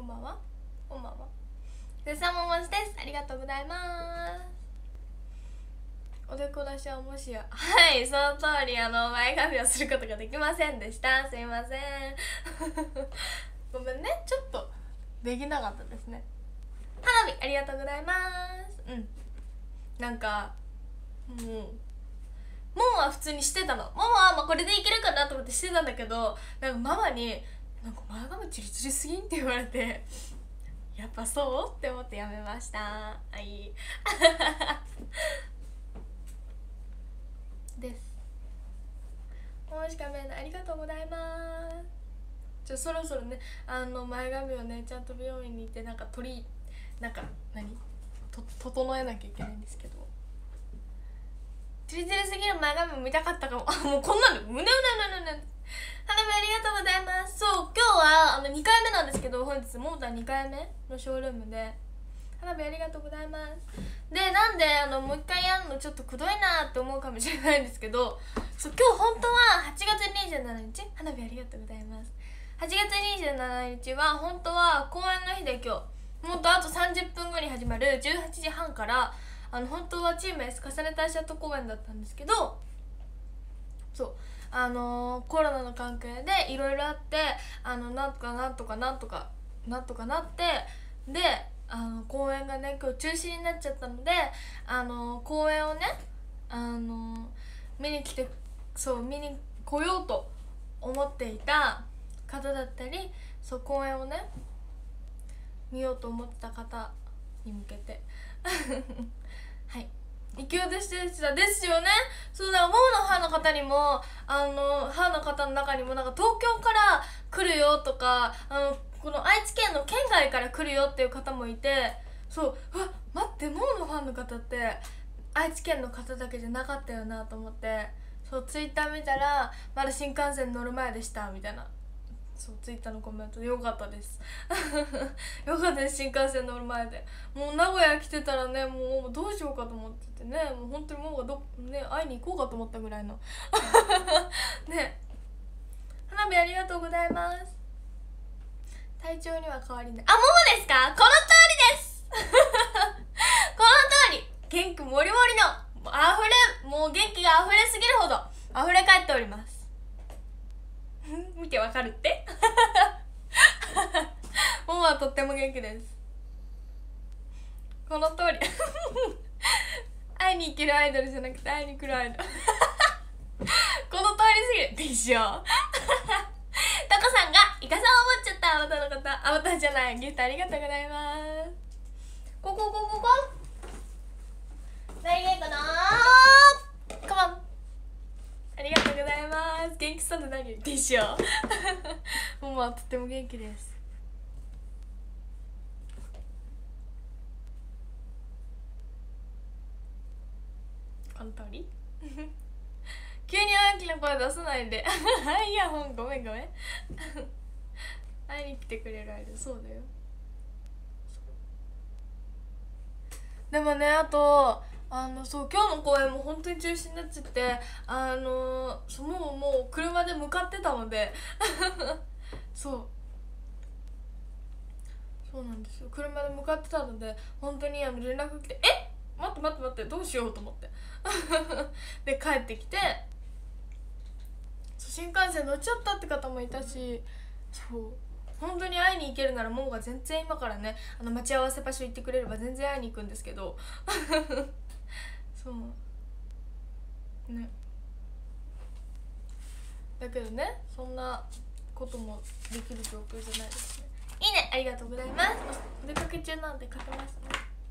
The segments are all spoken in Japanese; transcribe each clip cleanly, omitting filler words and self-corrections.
んばんは。こんばんは。ふさももしです。ありがとうございます。おでこ出しはもしや、はい、その通り前髪をすることができませんでした。すいませんごめんね、ちょっとできなかったですね。花火ありがとうございます。なんかもうは普通にしてたの。ママはこれでいけるかなと思ってしてたんだけど、なんかママになんか前髪チリチリすぎんって言われて、やっぱそうって思ってやめました。はいですもしかめありがとうございます。そろそろね前髪をねちゃんと美容院に行ってなんか整えなきゃいけないんですけど、チリチリすぎる前髪も見たかったかももうこんなの胸花火ありがとうございます。そう、今日は2回目なんですけど、本日モーター2回目のショールームで花火ありがとうございます。で、なんでもう一回やるのちょっとくどいなって思うかもしれないんですけど、そう今日本当は8月27日花火ありがとうございます。8月27日は本当は公演の日で、今日もっとあと30分後に始まる18時半から本当はチーム S 重ねたシャット公演だったんですけど、そうコロナの関係でいろいろあって、なんとかなってで公演がね今日中止になっちゃったので、公演をね見に来ようと思っていた方だったり、そう公演をね見ようと思ってた方に向けてはい行き渡してたですよね。そうだ、モーのファンの方にもファンの方の中にもなんか東京から来るよとかこの愛知県の県外から来るよっていう方もいて、そう待って、モーのファンの方って愛知県の方だけじゃなかったよなと思って、そうツイッター見たらまだ新幹線乗る前でしたみたいな、そうツイッターのコメントよかったですよかったです。新幹線乗る前でもう名古屋来てたらね、もうどうしようかと思っててね、もう本当にもう会いに行こうかと思ったぐらいのね。花火ありがとうございます。体調には変わりない。ももですか？この通りですこの通り元気もりもりのもう元気が溢れすぎるほど溢れ返っております見てわかるってももはとっても元気です。この通り会いに行けるアイドルじゃなくて会いに来るアイドルこの通りすぎるでしょタコさんがイカさんを持っちゃった。あなたの方、あなたじゃない、ギフトありがとうございます。こ大丈夫かなー。カモンありがとうございます。元気そうで何でしょももはとっても元気です。この通り急に大きな声出さないでイヤホンごめん会いに来てくれる間、そうだよ。でもね、あとそう今日の公演も本当に中止になっちゃって、もう車で向かってたのでそうなんですよ、車で向かってたので本当に連絡来て待ってどうしようと思ってで帰ってきて、新幹線乗っちゃったって方もいたし、そう本当に会いに行けるならももが全然今からね待ち合わせ場所行ってくれれば全然会いに行くんですけどそうね、だけどねそんなこともできる状況じゃないですね。いいねありがとうございます。お出かけ中なんでかけますね。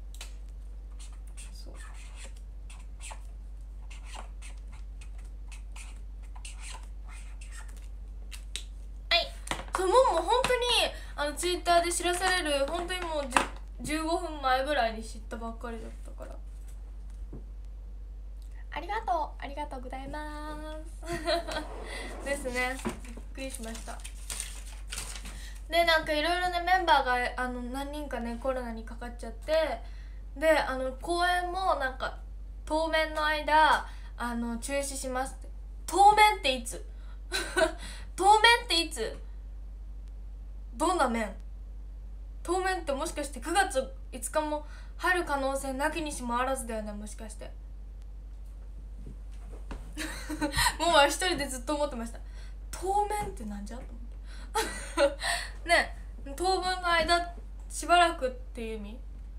もも本当にツイッターで知らされる本当にもう15分前ぐらいに知ったばっかりだったから、ありがとうございますですね。びっくりしました。でなんかいろいろねメンバーが何人かねコロナにかかっちゃって、で公演もなんか当面の間中止しますって。当面っていつ当面っていつ、どんな面当面ってもしかして9月5日も入る可能性なきにしもあらずだよね、もしかしてもう一人でずっと思ってました。当面ってなんじゃと思ってね、当分の間しばらくっていう意味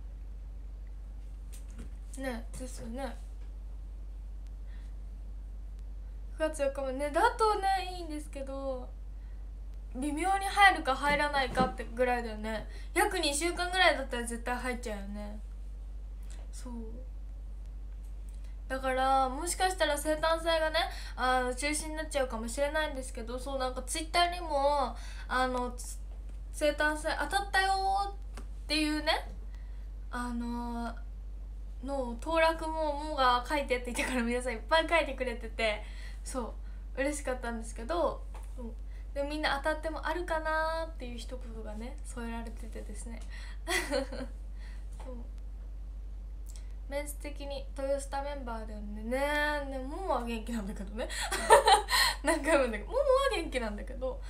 ねですよね。9月4日もねだとねいいんですけど、微妙に入るか入らないかってぐらいだよね。約2週間ぐらいだったら絶対入っちゃうよね。そうだからもしかしたら生誕祭がね中止になっちゃうかもしれないんですけど、そうなんかツイッターにも生誕祭当たったよっていうねの当落もが書いてって言ったから皆さんいっぱい書いてくれてて、そう嬉しかったんですけど、でみんな当たってもあるかなっていう一言がね添えられててですねそうメンツ的に豊スタメンバーだよね。ももは元気なんだけどね何回も言うんだけどももは元気なんだけど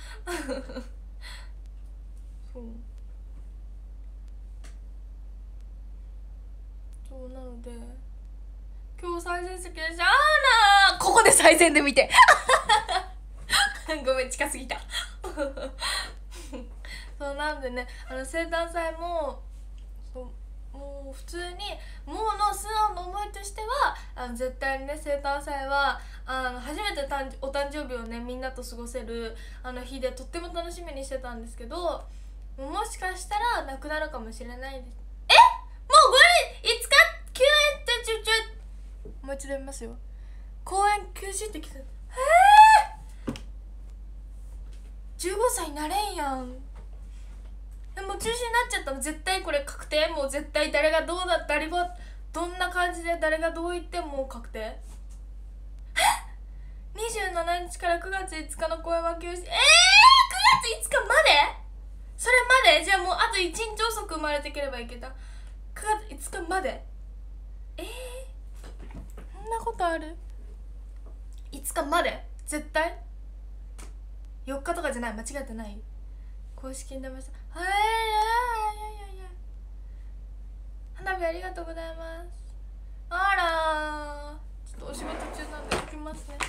そうなので今日最善席でした。ここで最善で見てごめん近すぎたそうなんでね生誕祭ももう普通にもうの素直な思いとしては絶対にね生誕祭は初めてお誕生日をねみんなと過ごせる日でとっても楽しみにしてたんですけど、もしかしたらなくなるかもしれないです。もう5日休園ってもう一度言いますよ。公演休止って来た。15歳になれんやん。でも中止になっちゃったの絶対これ確定。もう絶対誰がどんな感じで誰がどう言っても確定。27日から9月5日の公演は休止。9月5日まで？それまで？じゃあもうあと1日遅く生まれてければいけた。9月5日まで。そんなことある？5日まで絶対4日とかじゃない、間違えてない。公式に出ました。花火ありがとうございます。あらちょっとお仕事中なんで行きますね。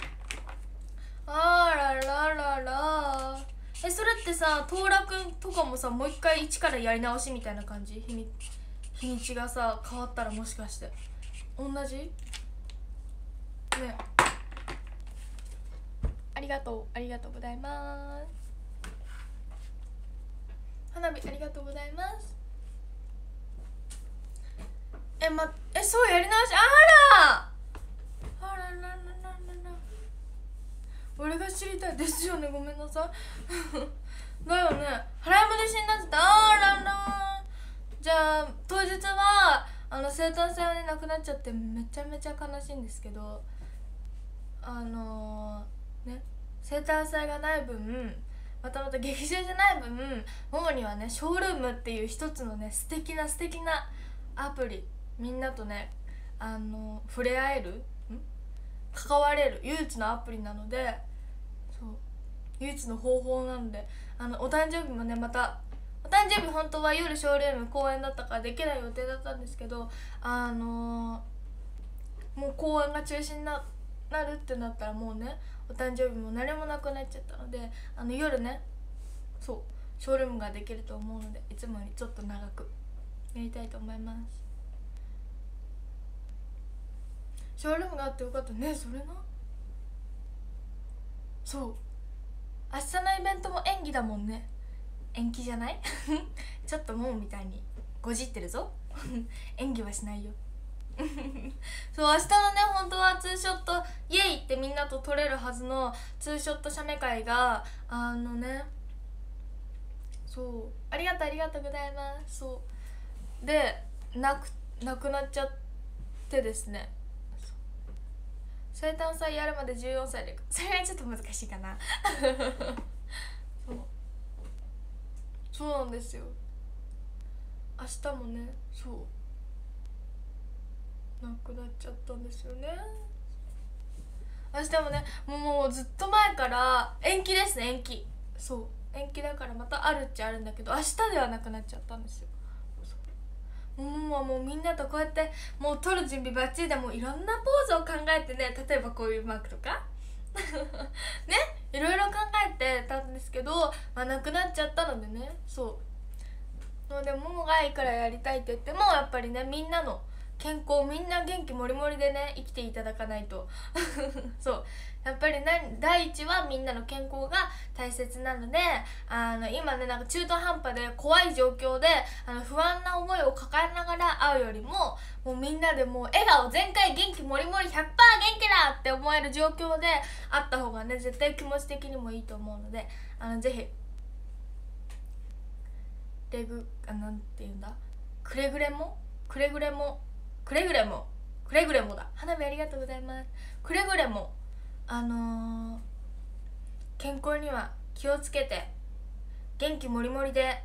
あららららそれってさ当落とかもさもう一回一からやり直しみたいな感じ？日にちがさ変わったらもしかして同じ？ねありがとうございます。花火ありがとうございます。そうやり直し。あららららら俺が知りたいですよね。ごめんなさいだよね。払い戻しになってた。ららじゃあ当日は生誕祭はねなくなっちゃってめちゃめちゃ悲しいんですけど、ね生誕祭がない分また劇場じゃない分ももにはねショールームっていう一つのね素敵なアプリ、みんなとね触れ合える関われる唯一のアプリなので、そう唯一の方法なのでお誕生日もねまたお誕生日本当は夜ショールーム公演だったからできない予定だったんですけどもう公演が中止になるってなったらもうねお誕生日も何もなくなっちゃったので夜ねそうショールームができると思うのでいつもよりちょっと長くやりたいと思います。ショールームがあってよかったね。それなそう明日のイベントも演技だもんね。延期じゃないちょっともうみたいにごじってるぞ演技はしないよそう明日のね本当はツーショットイエイってみんなと撮れるはずのツーショット写メ会がねそうありがとうございます。そうでなくなっちゃってですね、生誕祭やるまで14歳でそれはちょっと難しいかなそうなんですよ。明日もねなくなっちゃったんですよね。明日もねもうずっと前から延期ですね。 延期だからまたあるっちゃあるんだけど、明日ではなくなっちゃったんですよ。もうみんなとこうやってもう撮る準備バッチリで、もういろんなポーズを考えてね、例えばこういうマークとかね、いろいろ考えてたんですけど、まあなくなっちゃったのでね。そうので、ももがいくらやりたいって言ってもやっぱりね、みんなの健康、みんな元気もりもりでね生きていただかないとそうやっぱり第一はみんなの健康が大切なので、今ねなんか中途半端で怖い状況で不安な思いを抱えながら会うよりも、もうみんなでもう笑顔全開、元気もりもり 100% 元気だって思える状況で会った方がね絶対気持ち的にもいいと思うので、ぜひなんていうんだ、くれぐれもだ、花火ありがとうございます。くれぐれも健康には気をつけて元気もりもりで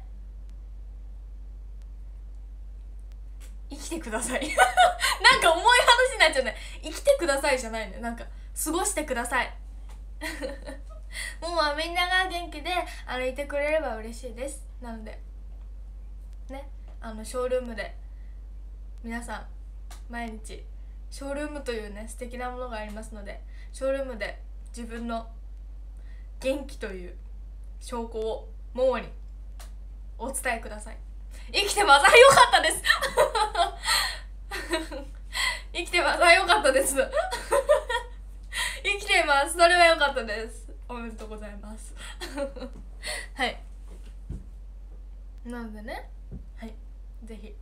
生きてくださいなんか重い話になっちゃうね。生きてくださいじゃないね、なんか過ごしてくださいもうみんなが元気でいてくれれば嬉しいです。なのでね、ショールームで皆さん毎日ショールームというね素敵なものがありますので、ショールームで自分の元気という証拠をももにお伝えください。生きてます、よかったです生きてます、よかったです生きてます、それはよかったです。おめでとうございますはいなのでね、はい、ぜひ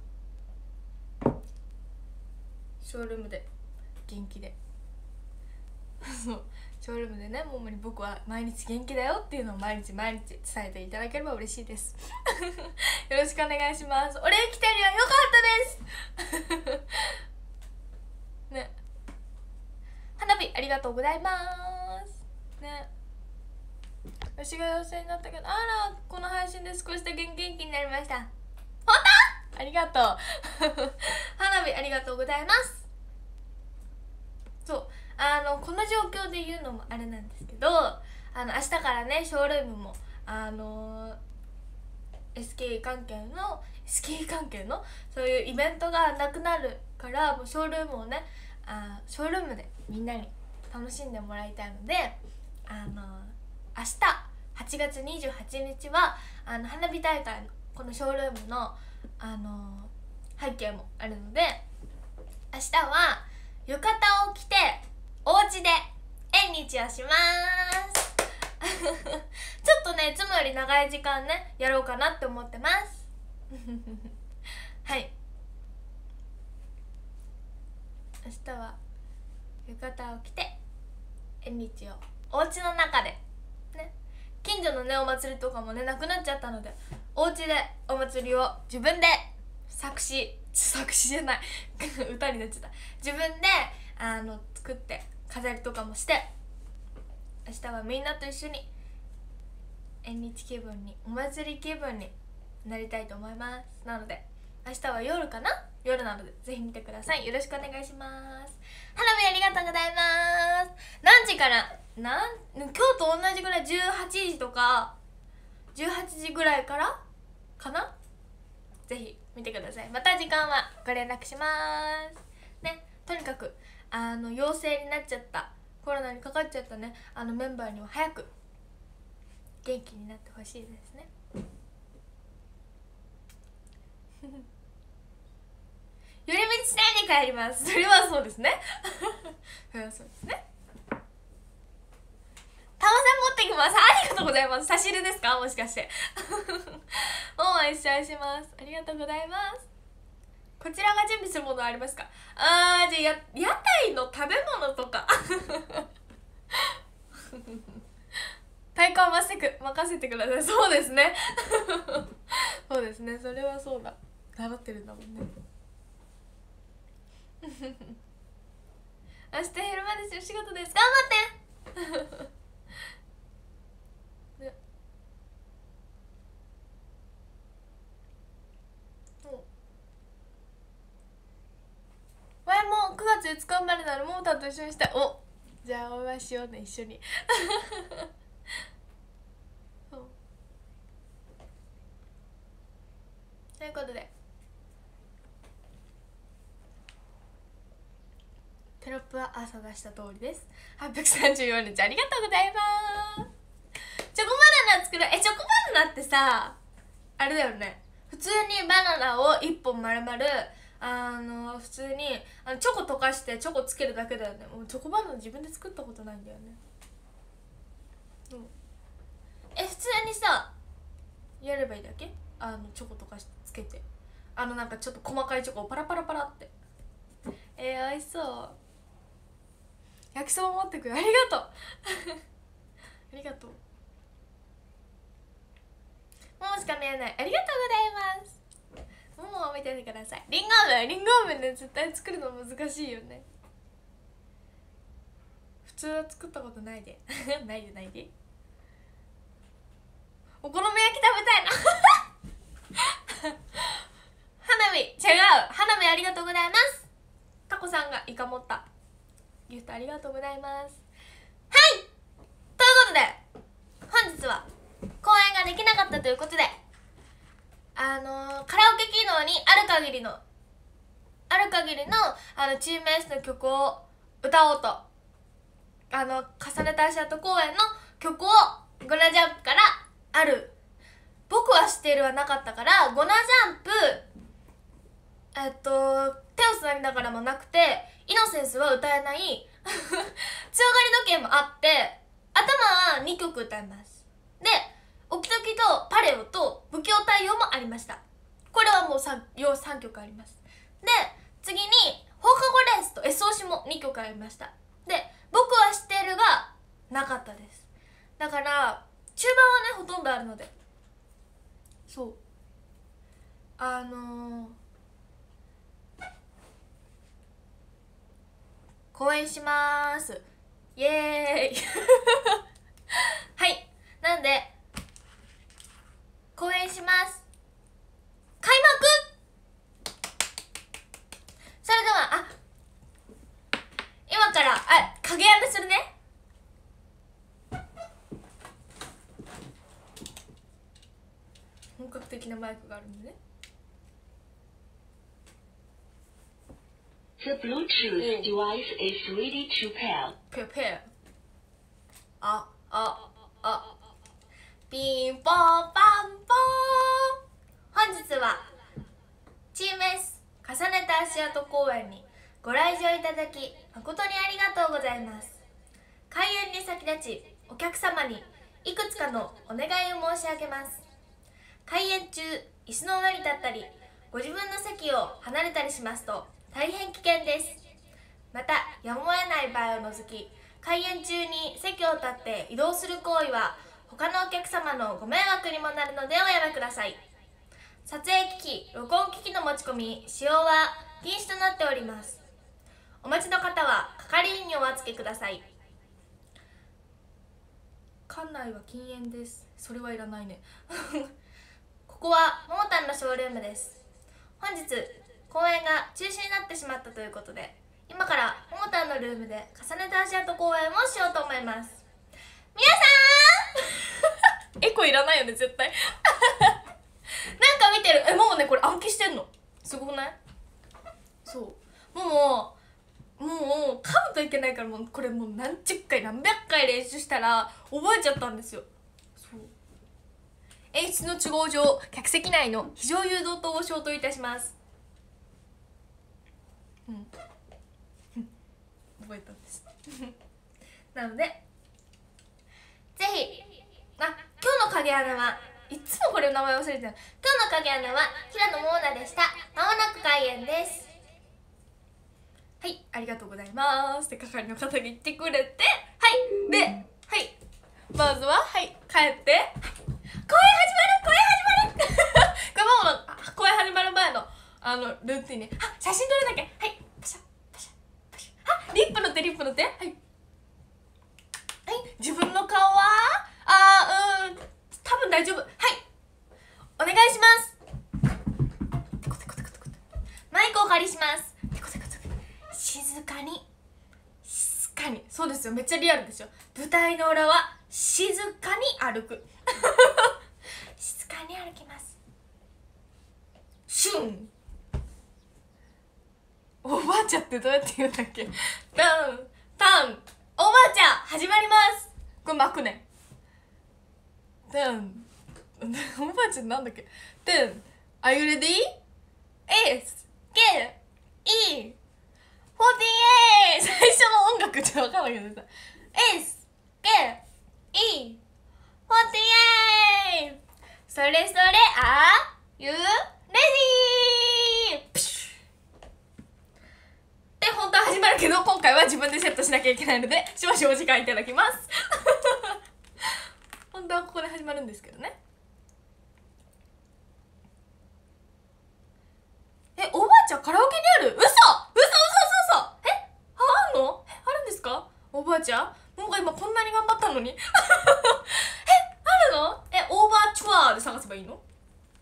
ショールームで元気でそうショールームでね、ももに僕は毎日元気だよっていうのを毎日伝えていただければ嬉しいですよろしくお願いします。俺生きてるよ、よかったですね、花火ありがとうございますね。私が陽性になったけど、あらこの配信で少しだけ元気になりました。本当ありがとう花火ありがとうございます。そうこの状況で言うのもあれなんですけど、明日からねショールームもSKE 関係のそういうイベントがなくなるから、もうショールームをねショールームでみんなに楽しんでもらいたいので、明日8月28日は花火大会のこのショールームの背景もあるので、明日は浴衣を着てお家で縁日をしますちょっとねいつもより長い時間ねやろうかなって思ってますはい明日は浴衣を着て縁日をお家の中でね、近所のねお祭りとかもねなくなっちゃったので、お家でお祭りを自分で作詞じゃない歌になっちゃった、自分で作って飾りとかもして、明日はみんなと一緒に縁日気分に、お祭り気分になりたいと思います。なので明日は夜かな、夜なのでぜひ見てください。よろしくお願いします。花火ありがとうございます。何時から今日と同じぐらい18時とか18時ぐらいからかな、ぜひ見てください。また時間はご連絡しますね。とにかく陽性になっちゃった、コロナにかかっちゃったねメンバーには早く元気になってほしいですね寄り道しないで帰ります。それはそうですねそれはそうですね。タマさん持ってきます。ありがとうございます。差し入れですか、もしかしてお会いします。ありがとうございます。こちらが準備するものありますか。じゃあ屋台の食べ物とか体感任せてください。そうですねそうですね、それはそうだ、習ってるんだもんね明日昼間ですよ、仕事です、頑張ってね、前も9月5日生まれなの、ももたんと一緒にしたい。お、じゃあお祝いしようね、一緒にそうということでテロップは朝出した通りです。834日ありがとうございます。チョコバナナ作る。チョコバナナってさあれだよね、普通にバナナを1本丸々普通にチョコ溶かしてチョコつけるだけだよね。もうチョコバナナ自分で作ったことないんだよね。普通にさやればいいだけ、チョコとかつけてなんかちょっと細かいチョコをパラパラパラって美味しそう。焼きそば持ってくよ。ありがとうありがとう。ももしか見えない。ありがとうございます。ももを見ててください。リンゴ飴ね、絶対作るの難しいよね。普通は作ったことないでないでお好み焼き食べたいな花火違う、花火ありがとうございます。タコさんがイカ持ったギフトありがとうございます。はい、ということで本日は公演ができなかったということでカラオケ機能にある限りのチーム S の曲を歌おうと重ねた足跡公演の曲をゴナジャンプからある僕は知っているはなかったからゴナジャンプ手をつなぎながらもなくてイノセンスは歌えない強がり時計もあって頭は2曲歌います。でオキドキとパレオと不況対応もありました。これはもう 3曲あります。で次に放課後レースと SOC も2曲ありました。で僕は知っているがなかったです。だから中盤はねほとんどあるのでそう公演しまーす。イエーイはい、なんで公演します。開幕。それでは今から影やめするね。本格的なマイクがあるんでね。 The Bluetooth device is ready to pair. Prepare. ピンポンパンポーン。本日はチーム S 重ねた足跡公演にご来場いただき誠にありがとうございます。開演に先立ちお客様にいくつかのお願いを申し上げます。開演中椅子の上に立ったりご自分の席を離れたりしますと大変危険です。またやむを得ない場合を除き開演中に席を立って移動する行為は他のお客様のご迷惑にもなるのでおやめください。撮影機器、録音機器の持ち込み、使用は禁止となっております。お待ちの方は係員にお預けください。館内は禁煙です。それはいらないねここはももたんのショールームです。本日公演が中止になってしまったということで今からももたんのルームで重ねた足跡公演をしようと思います。皆さんエコいらないよね絶対なんか見てる。ももねこれ暗記してんのすごくない？そうもう噛むといけないからもうこれもう何十回何百回練習したら覚えちゃったんですよ。そう演出の都合上客席内の非常誘導灯を消灯いたします。覚えたんですなのでぜひ今日の影穴はいつもこれ名前忘れてる。今日の影穴は平野モーナでした。まもなく開演です。はい、ありがとうございますって係の方が言ってくれて、はいで、はいまずははい帰って公演始まるこれももの公演始まる前のルーティンね。写真撮るだけ。はいパシャパシャパシャ。リップ塗ってはい自分の顔は多分大丈夫。はいお願いします。マイクをお借りします。静かにそうですよ、めっちゃリアルですよ。舞台の裏は静かに歩く静かに歩きます。 チュン。おばあちゃんってどうやって言うんだっけ。タンタンおばあちゃん始まります。これ巻くね。タンおばあちゃんなんだっけ。タン Are you ready? S K E 48最初の音楽ちょっと分かんないけどさ S K E 48それそれAre you ready? で本当は始まるけど今回は自分でセットしなきゃいけないので少々お時間いただきます本当はここで始まるんですけどね。おばあちゃんカラオケにある。嘘あんの？あるんですかおばあちゃん。僕が今こんなに頑張ったのにあるの？オーバーチュアーで探せばいいの？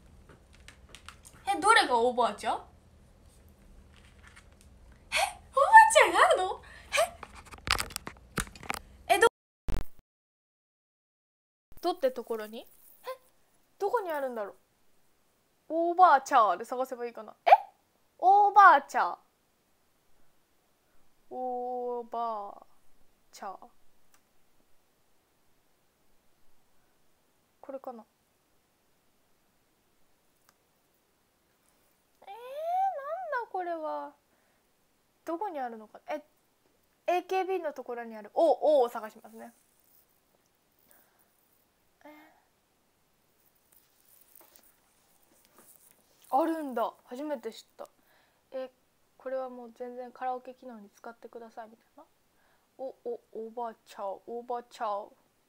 どれがオーバーチャー？おばあちゃんがあるの？どってところに？どこにあるんだろう。オーバーチャーで探せばいいかな。オーバーチャー。オーバーチャー。これかな。なんだこれは。どこにあるのか。AKB のところにある O を探しますね。あるんだ。初めて知った。これはもう全然カラオケ機能に使ってくださいみたいな。オーバーチャーオーバーチャー。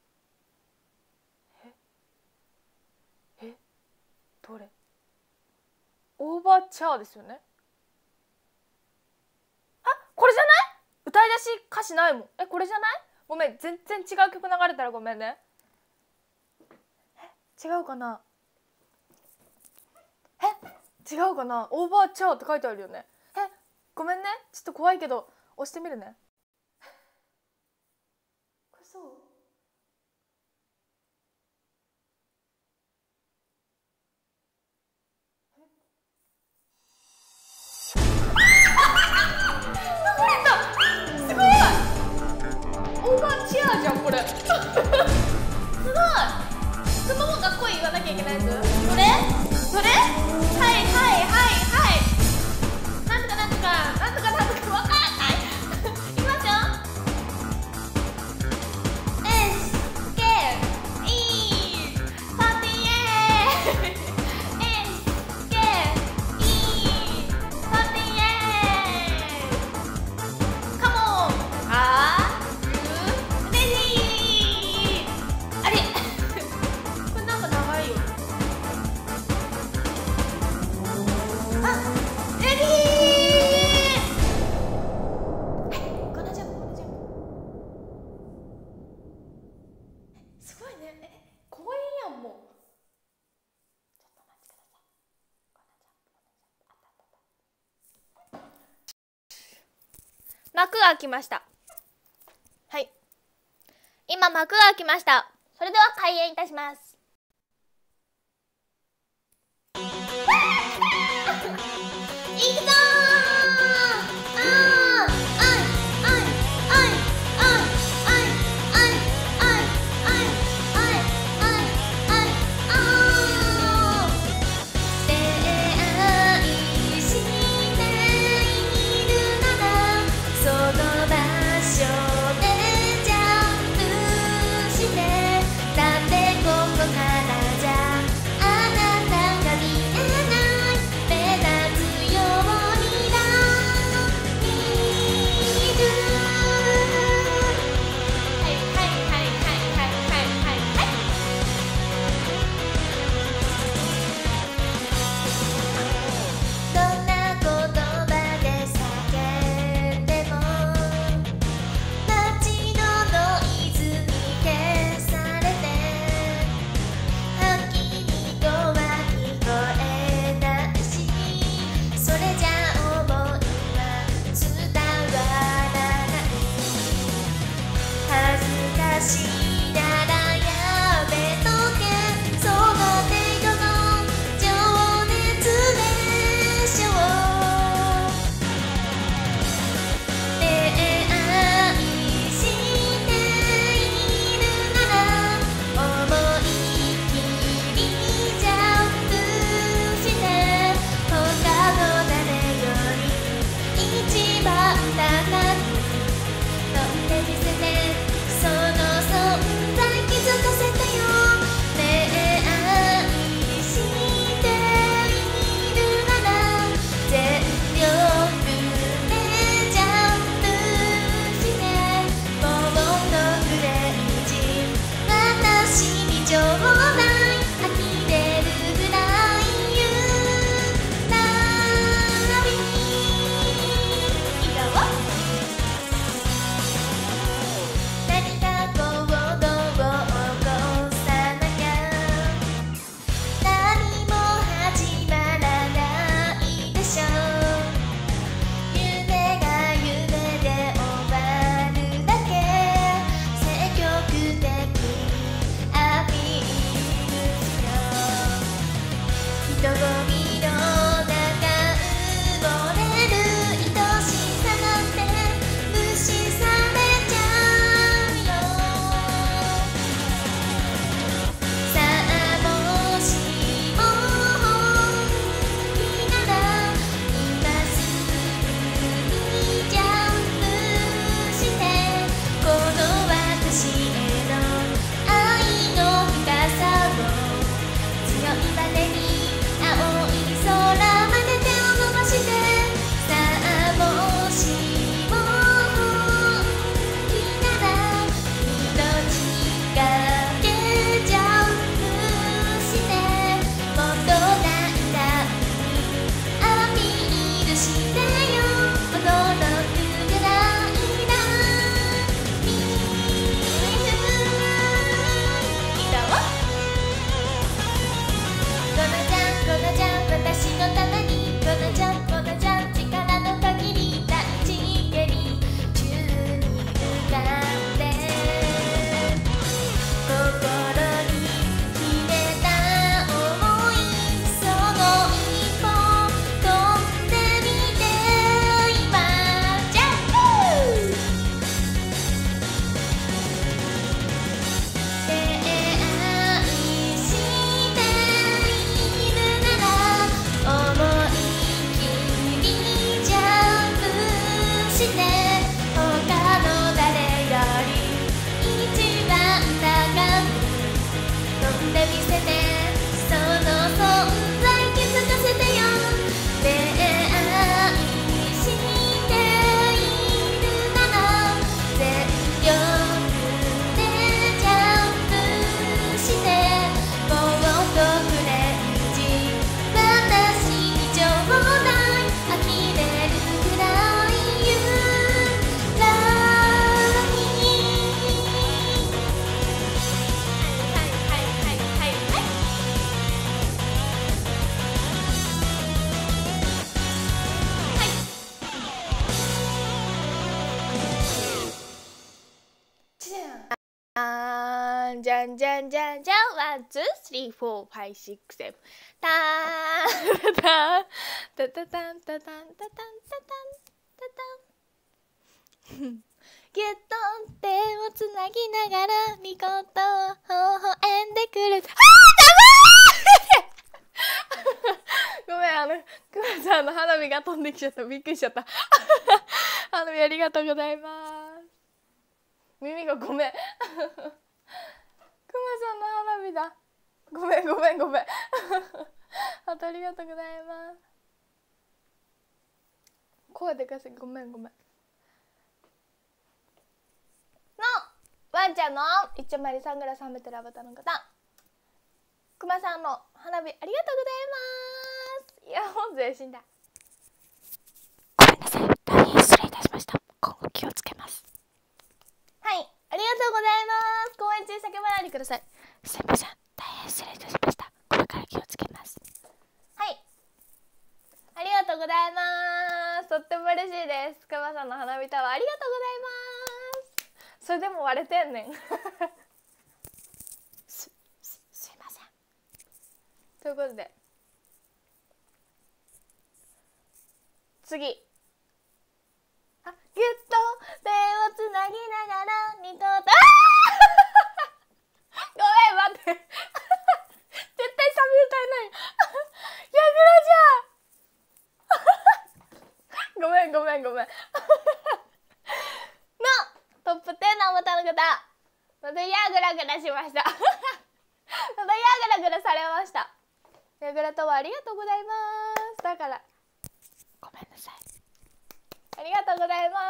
どれ？オーバーチャーですよね。これじゃない？歌い出し歌詞ないもん。これじゃない？ごめん、全然違う曲流れたらごめんね。違うかな。違うかな。オーバーチャーって書いてあるよね。ごめんね、ちょっと怖いけど押してみるね。これそう？流れた。すごい。オーバーチャーじゃんこれすごい。その方が声言わなきゃいけないやつ。それなんとかわかんないいきますよ。 S K E 48 S K E 48 Come on Are you ready? あれこれなんか長いよ。レディー。すごいね。公園やんもう。ちょっと待ってください。幕が開きました。はい。今幕が開きました。それでは開演いたします。いくぞー。目立つようの中埋もれる愛しさなんて無視されちゃうよ。さあもしもいいなら今すぐにジャンプしてこの私への愛の深さを強いバネに青い空まで手を伸ばして、さあもしもいいなら命がけジャンプしてもっと大胆にアピールしてよ。驚くぐらいだ見るいたわ。このジャン私のためにこのジャン力の限り大地蹴り宙に浮かんで心に秘めた想いその一歩飛んでみて今ジャンプ出会いしているなら思い切りジャンプして他の誰より一番高く飛んでみせてその存在気づかせてよ。出会いしているなら全力でジャンプしてもっとフレンチ私にちょうだい呆れるくらいゆらいはいはいはいはいはいじゃんじゃんじゃんじゃんワンツースリーフォーファイシックセブンターンタタタタンタタンタタンタタンタタンぎゅっと手をつなぎながらみことを微笑んでくれたごめんくまさんの花火が飛んできちゃったびっくりしちゃった花火ありがとうございます耳がごめんくまさんの花火だごめんあとありがとうございます声でかすぎごめんのワンちゃんの一丁前にサングラスはめてるアバターの方くまさんの花火ありがとうございます。いやもう全身だごめんなさい、大変失礼いたしました。今後気をつけます。 はい、ありがとうございます。公演中叫ばないでください。 すいません、大変失礼いたしました。これから気をつけます。 はい、ありがとうございます。とっても嬉しいです。くまさんの花火タワーありがとうございます。それでも割れてんねんすいません。 ということで次ぎゅっと手をつなぎながらニコとごめん待って絶対サビ歌えないやぐらじゃんごめんのトップ10のボタンの方またヤグラグラしましたまたヤグラグラされました。ヤグラとはありがとうございます。だからごめんなさい。 ありがとうございます。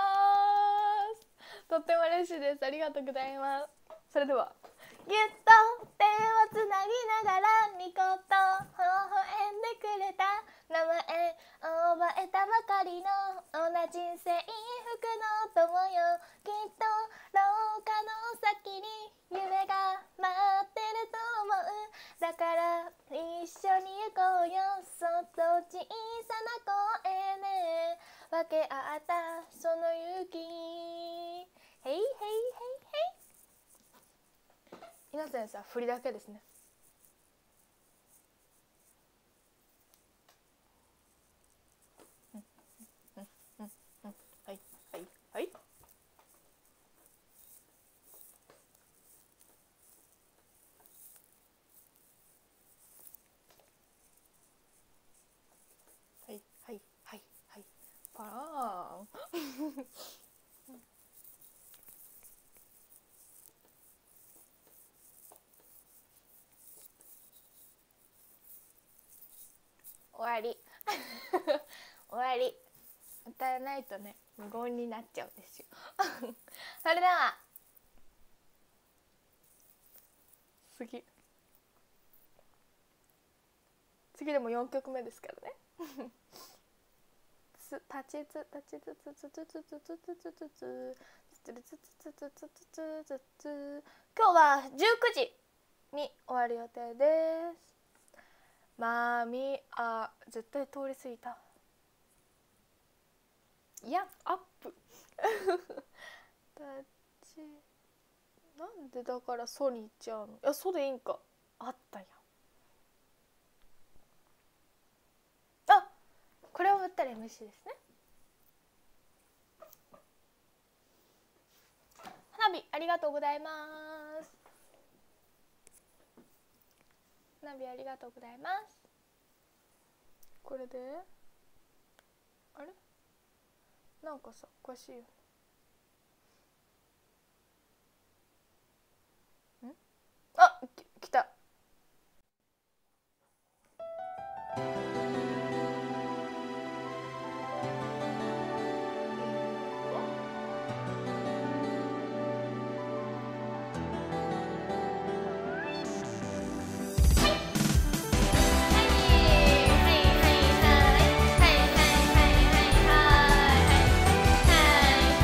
とっても嬉しいです。ありがとうございます。それではぎゅっと手をつなぎながらニコと微笑んでくれた名前覚えたばかりの同じ制服の友よきっと廊下の先に夢が待ってると思うだから一緒に行こうよそっと小さな声ね分け合ったその勇気ヘイヘイヘイヘイ皆さんさ振りだけですね終わり終わり。歌わないとね無言になっちゃうんですよそれでは次でも4曲目ですからね立ちつ立ちつつつつつつつつつつ今日は19時に終わる予定です。絶対通り過ぎた。いやアップなんでだからソに行っちゃうの。いやソでいいんか。あったやん。あ、これを振ったら MC ですね。花火ありがとうございます。花火ありがとうございます。これであれなんかさおかしいよね。あ、来た。はい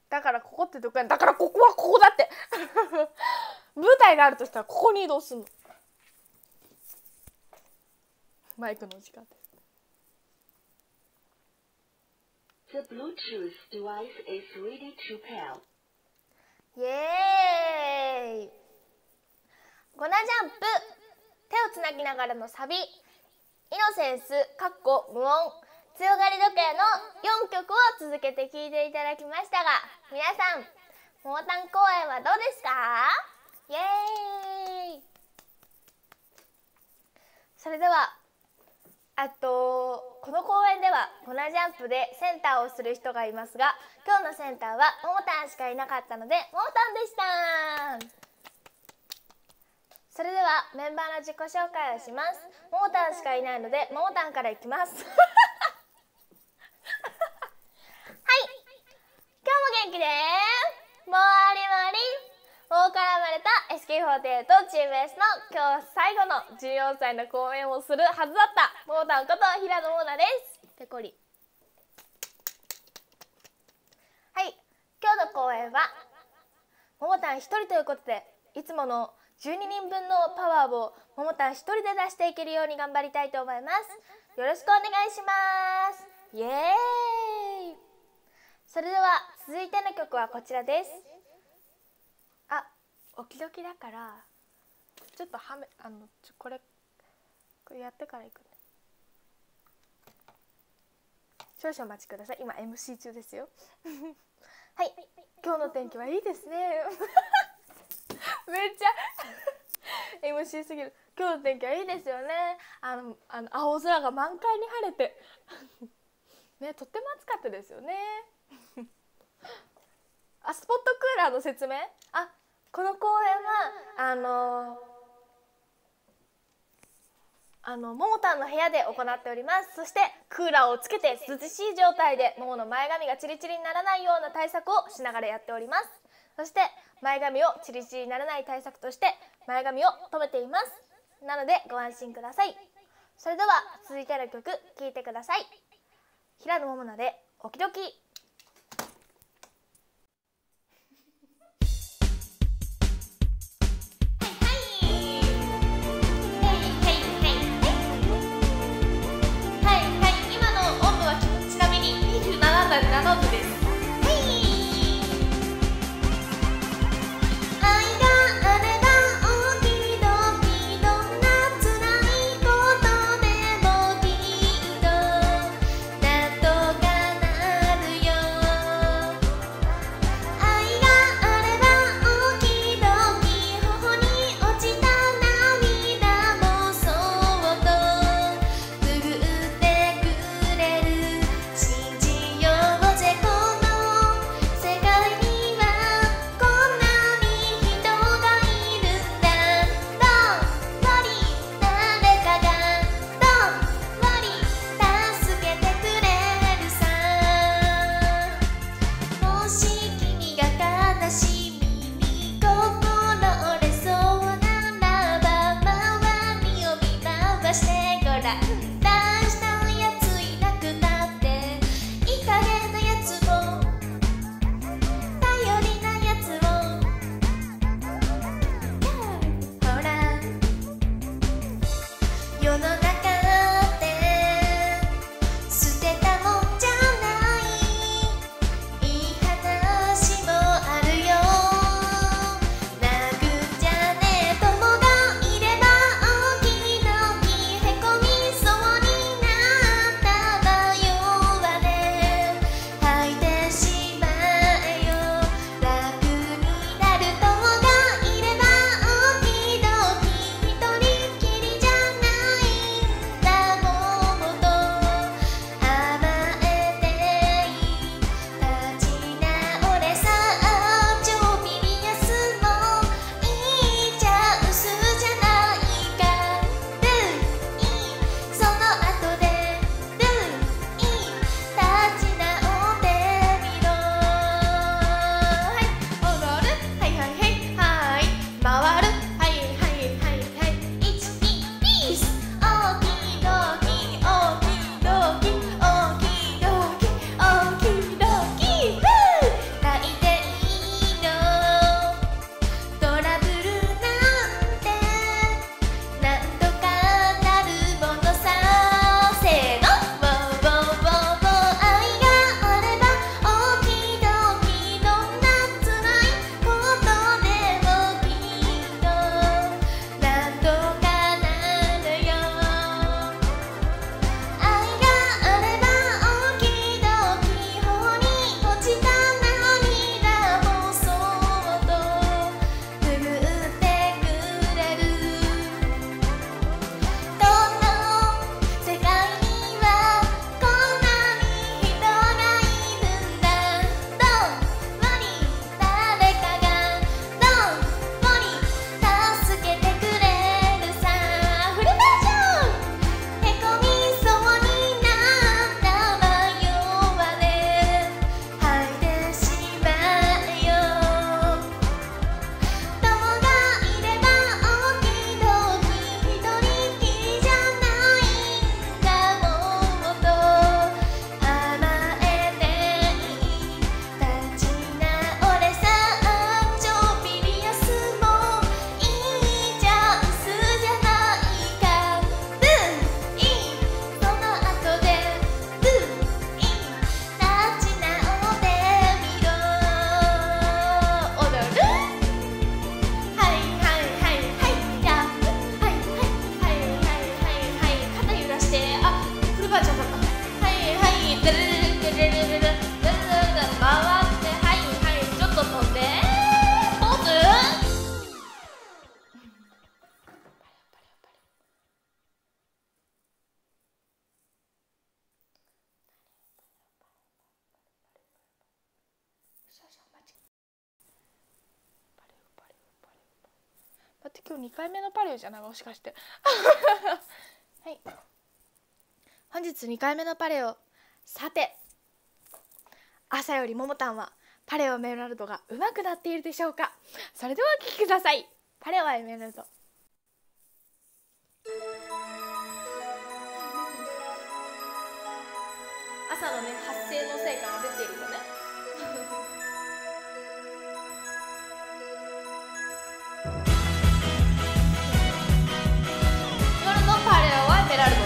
だからここってどこやん。だからここはここだって舞台があるとしたらここに移動するの。マイクの時間です。 The Bluetooth device is ready to pair. イエーイ。ゴナジャンプ、手をつなぎながらのサビ、イノセンス無音、強がり時計の4曲を続けて聴いていただきましたが、皆さんモータン公演はどうですか？イエーイ。それではこの公演ではゴナジャンプでセンターをする人がいますが、今日のセンターはモータンしかいなかったのでモータンでした。それではメンバーの自己紹介をします。モータンしかいないのでモータンからいきますはい、今日も元気でもりもり大から生まれた SK48 チーム S の今日最後の14歳の公演をするはずだったモータンこと平野モーナです。ペコリ。はい、今日の公演はモモタン1人ということで、いつもの12人分のパワーをモモタン1人で出していけるように頑張りたいと思います。よろしくお願いします。イエーイ。それでは続いての曲はこちらです。時々だからちょっとこれやってから行くね。少々お待ちください。今 MC 中ですよはい、今日の天気はいいですねめっちゃMC すぎる。今日の天気はいいですよね。青空が満開に晴れてね、とっても暑かったですよねスポットクーラーの説明。この公演はももたんの部屋で行っております。そしてクーラーをつけて涼しい状態でももの前髪がチリチリにならないような対策をしながらやっております。そして前髪をチリチリにならない対策として前髪を留めています。なのでご安心ください。それでは続いての曲聴いてください。平野ももなでオキドキ。7度です。 「 って今日2回目のパレオじゃないもしかしてはい、本日2回目のパレオ。さて、朝よりももたんはパレオエメラルドが上手くなっているでしょうか。それではお聞きください。パレオエメラルド。朝のね、発声の成果が出ているとね夜のパレオはエメラルドです。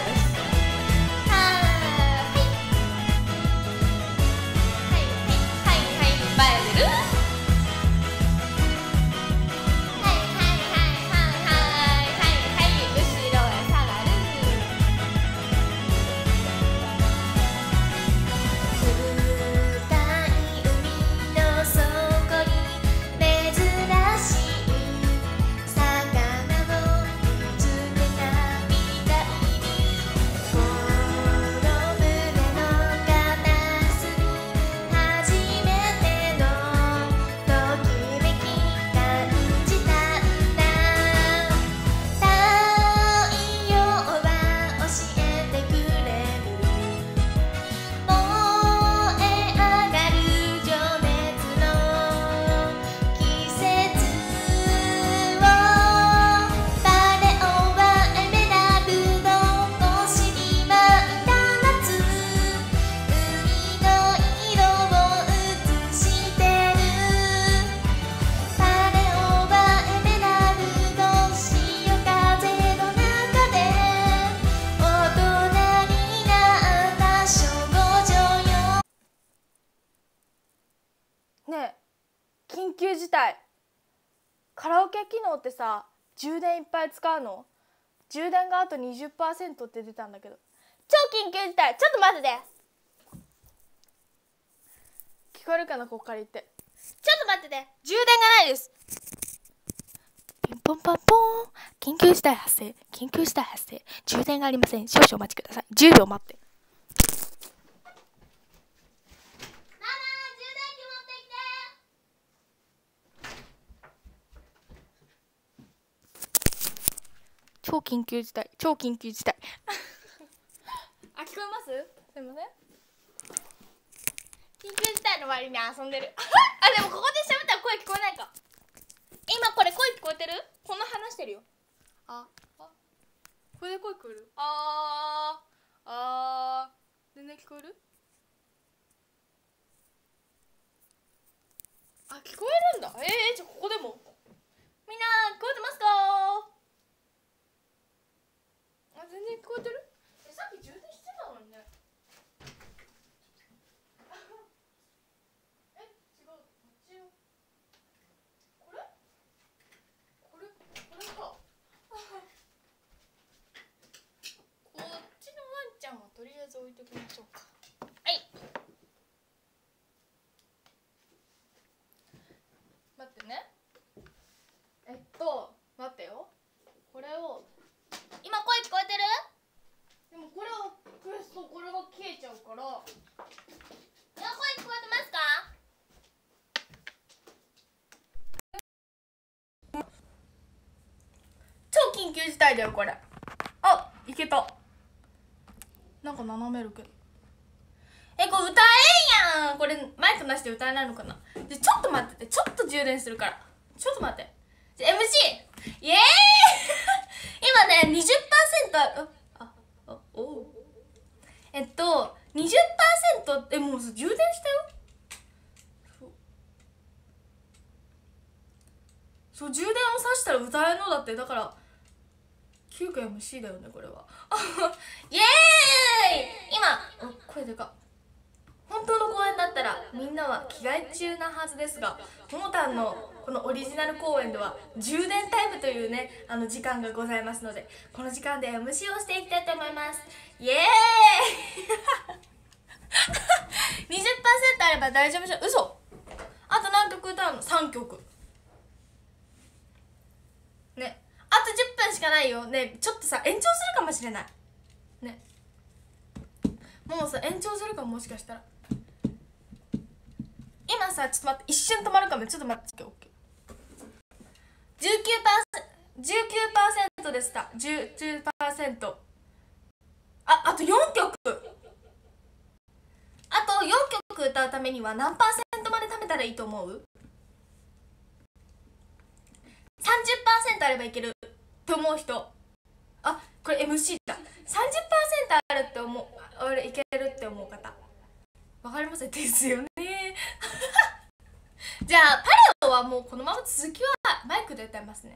ねえ、緊急事態、カラオケ機能ってさ、充電いっぱい使うの？充電があと 20% って出たんだけど、超緊急事態、ちょっと待ってて。聞こえるかな、ここから言って。ちょっと待ってて、充電がないです。 ピンポンパンポーン、緊急事態発生、緊急事態発生、充電がありません、少々お待ちください。10秒待って。超緊急事態、超緊急事態あ、聞こえます？すいません。緊急事態の割に遊んでるあ、でもここで喋ったら声聞こえないか。今これ声聞こえてる？こんな話してるよ。あ、これで声聞こえる？全然聞こえる？あ、聞こえるんだ。じゃあここでもみんな聞こえてますか？あ、全然聞こえてる？さっき充電してたのにね。違う、こっちよ。これかこっちのワンちゃんはとりあえず置いときましょうか。はい、待ってね。待ってよ。これを今声聞こえてる？でもこれを消すとこれが消えちゃうから。今声聞こえてますか？超緊急事態だよこれ。あ、いけた。なんか斜めるけど。これ歌えんやん。これマイクなしで歌えないのかな。でちょっと待ってて、ちょっと充電するから。ちょっと待って。じゃ MC イエーイ今ね 20% 20% もう充電したよ。そう充電をさしたら歌えるのだって。だから9回 MC だよねこれはイエーイ。今声でか。本当の公演だったらみんなは着替え中なはずですが、ももたんのこのオリジナル公演では充電タイムというね時間がございますので、この時間で MC をしていきたいと思います。イエーイ20% あれば大丈夫じゃん。嘘。あと何曲歌うの？3曲ね。あと10分しかないよね。ちょっとさ延長するかもしれないね。もうさ延長するかも、もしかしたら。今さちょっと待って、一瞬止まるかも。ちょっと待って。19% 19% でした。 19%。 あと4曲、あと4曲歌うためには何%まで貯めたらいいと思う？ 30% あればいけるって思う人。あ、これ MC だ。 30% あるって思う、俺いけるって思う方わかりませんですよねじゃあパレオはもうこのまま続きはマイクで歌いますね。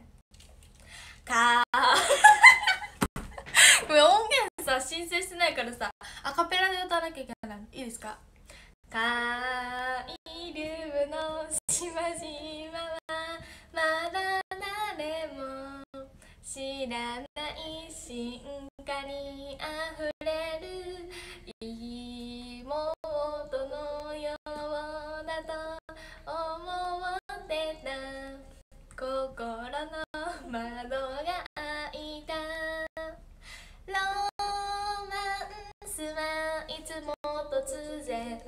これ音源さ申請してないからさ、アカペラで歌わなきゃいけない。いいですか？カイルのしまじまはまだ誰も知らない進化にあふれる妹のようだと思ってた。心の窓が開いた。ロマンスはいつも突然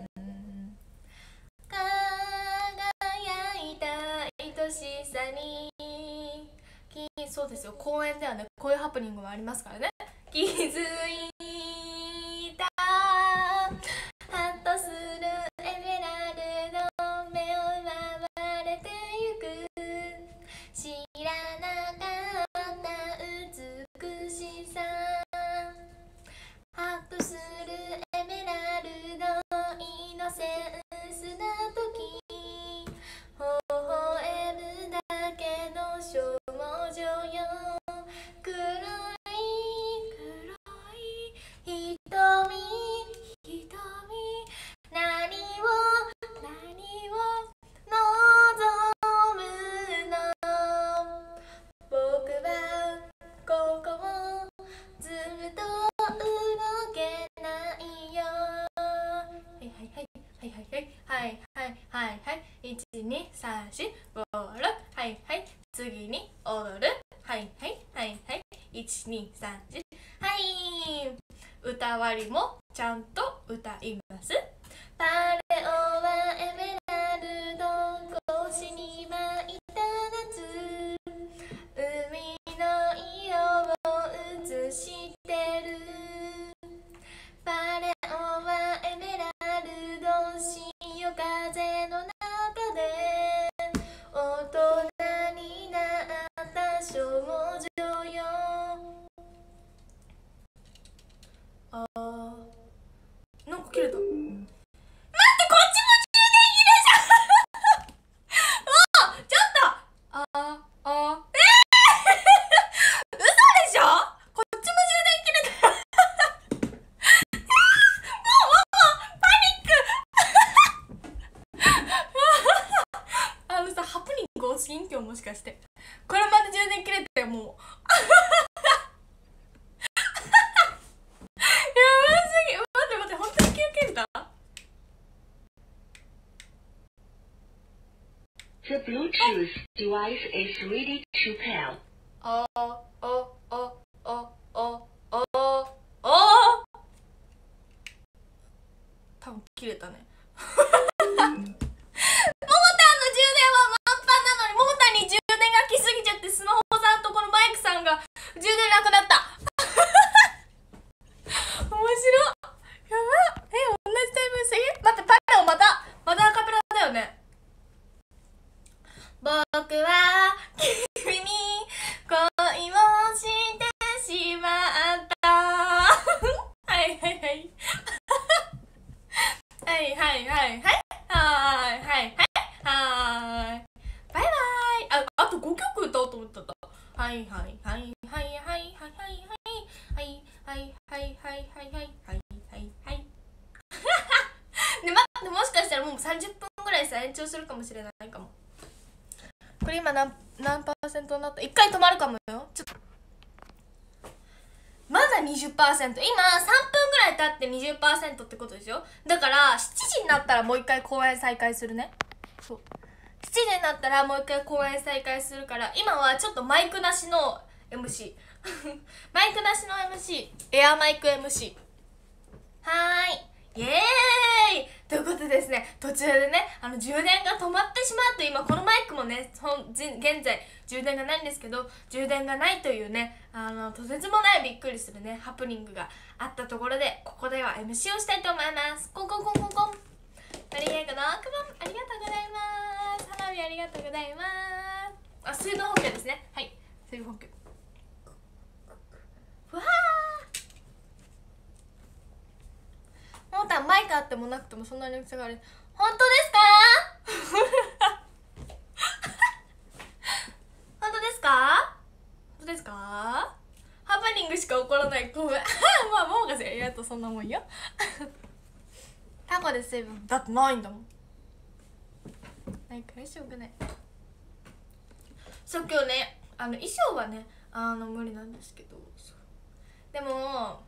輝いた愛しさに。そうですよ、公園ではねこういうハプニングもありますからね。気づいた。ハッとするエメラルド目を奪われてゆく。知らなかった美しさ。ハッとするエメラルドイノセンスな時、微笑むだけの少女よ。黒い瞳、何を望むの。僕はここをずっと動けないよ。はいはいはいはいはいはいはいはい、1、2、3、4、5、6、はいはい、次に踊る。はいはいはいはい、1、2、3、4、はい。歌割りもちゃんと歌います。パレオはエメラルド越しに巻いた夏、海の色を映してる。パレオはエメラルド潮風の中で大人になった少女よ。あー、なんか切れた。待って、こっちも充電切れじゃんもうちょっと嘘でしょ。こっちも充電切れたもうパニックさ、ハプニング多すぎん今日もしかして。これまで充電切れてもう待って、本当に切れた。 The Bluetooth device is ready to pair. 多分切れたねももたんの充電は満帆なのに、ももたんに充電が来すぎちゃってスマホさんとこのマイクさんが充電なくなった面白っ。やばっ。同じタイム過ぎ。待って、パレオまたアカペラだよね。僕は君に恋をしてしまったはいはいはいはいはいはいはいバイバイ。あと5曲歌おうと思った。はいはいはいはいはいはいはいはいはいはいはいで、待って、もしかしたらもう30分ぐらいさ延長するかもしれないかも。これ今何パーセントになった？1回止まるかもよ。ちょっとまだ 20%。 今3分ぐらい経って 20% ってことでしょ。だから7時になったらもう一回公演再開するね。そう、7時になったらもう一回公演再開するから、今はちょっとマイクなしの MC マイクなしの MC、 エアマイク MC。 はーい、イエーイということでですね、途中でね充電が止まってしまうと、今このマイクもね現在充電がないんですけど、充電がないというねとてつもないびっくりするねハプニングがあったところで、ここでは MC をしたいと思います。コンコンコンコンコン。マリエコの奥歯ありがとうございます。花火ありがとうございます。水分補給ですね。はい、水分補給。わー、もうたんマイクあってもなくてもそんなに差がある。本当ですか本当ですか本当ですか。ハプニングしか起こらない。ごめんまあもうがせやっとそんなもんよタコで水分だってないんだもん。ないからしょうがない。そう、今日ね衣装はね無理なんですけど、でも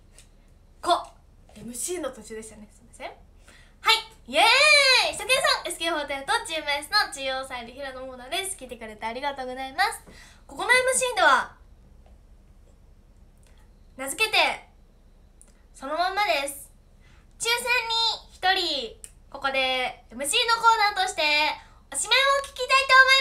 MC の途中でしたね。すいません。はい、イエーイ。さけさん SK48 とチーム S の中央サイド平野モーダーです。聞いてくれてありがとうございます。ここの MC では名付けてそのまんまです。抽選に1人ここで MC のコーナーとしておしめを聞きた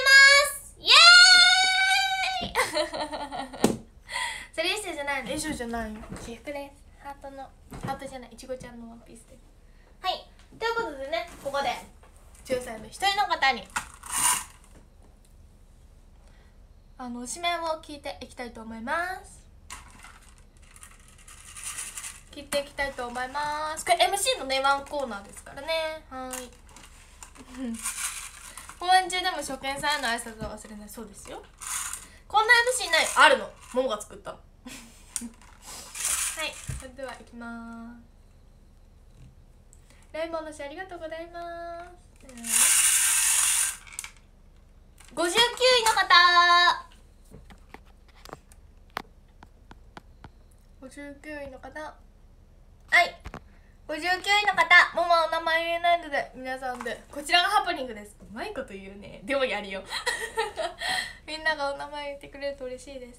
いと思います。イエーイそれ衣装じゃないの。衣装じゃないよ、私服です。ハートじゃない、いちごちゃんのワンピースです。はい、ということでね、ここで抽選の1人の方におしめを聞いていきたいと思います。聞いていきたいと思います。これ MC のねワンコーナーですからね。はい公演中でも初見さんへの挨拶は忘れないそうですよ。こんな MC ない、あるの、ももが作ったのはい、それではいきまーす。レインボーのしありがとうございます。59位の方、59位の方、はい、59位の方、ももお名前言えないので皆さんで、こちらがハプニングです。うまいこと言うね。でもやるよみんながお名前言ってくれると嬉しいです。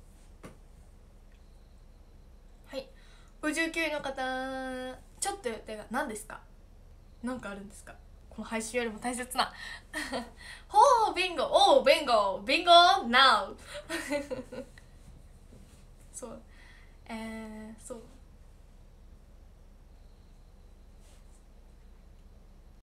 はい、59位の方、ちょっと予定が何ですか？何かあるんですか？この配信よりも大切なほうビンゴ、おうビンゴ、ビンゴ NOW そうそう